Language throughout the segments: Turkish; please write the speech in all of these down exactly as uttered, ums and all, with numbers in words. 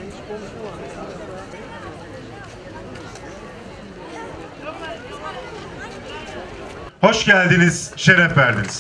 Hoş geldiniz, şeref verdiniz.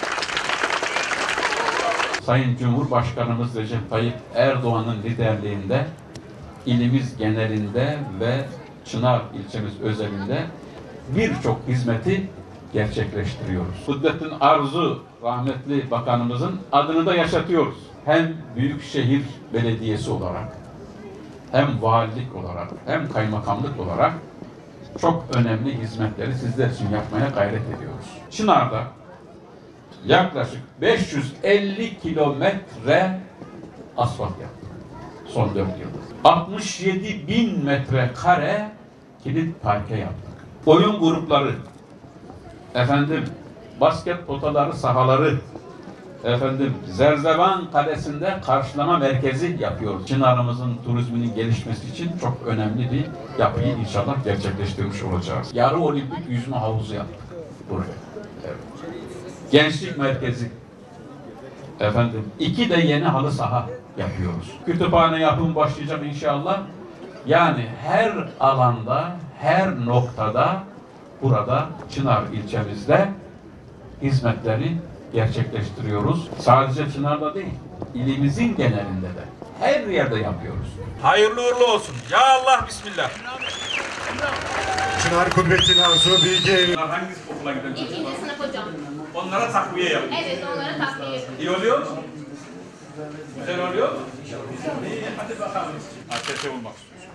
Sayın Cumhurbaşkanımız Recep Tayyip Erdoğan'ın liderliğinde ilimiz genelinde ve Çınar ilçemiz özelinde birçok hizmeti gerçekleştiriyoruz. Kudrettin Arzu rahmetli bakanımızın adını da yaşatıyoruz. Hem Büyükşehir Belediyesi olarak, hem valilik olarak, hem kaymakamlık olarak çok önemli hizmetleri sizler için yapmaya gayret ediyoruz. Çınar'da yaklaşık beş yüz elli kilometre asfalt yaptık son dört yılda. altmış yedi bin metrekare kilit parke yaptık. Oyun grupları, efendim basket potaları, sahaları, efendim Zerzevan Kalesi'nde karşılama merkezi yapıyoruz. Çınar'ımızın turizminin gelişmesi için çok önemli bir yapıyı inşallah gerçekleştirmiş olacağız. Yarı olimpik yüzme havuzu yaptık buraya. Evet. Gençlik merkezi, efendim iki de yeni halı saha yapıyoruz. Kütüphane yapım başlayacak inşallah. Yani her alanda, her noktada burada Çınar ilçemizde hizmetleri gerçekleştiriyoruz. Sadece Çınar'da değil, ilimizin genelinde de her yerde yapıyoruz. Hayırlı uğurlu olsun. Ya Allah, bismillah. Çınar Kudrettin Arzu Bilge. Hangisi okula giden çocuklar? İkinci sınıf hocam. Onlara takviye yapıyor. Evet, onlara takviye yapıyoruz. İyi oluyor mu? Güzel oluyor mu? İyi, hadi bakalım. A T S olmak istiyorsun.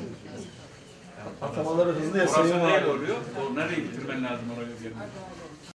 Atamaları hızlı ya Orası sayın nereye var. oluyor? O nereye bitirmen lazım oraya gelmek?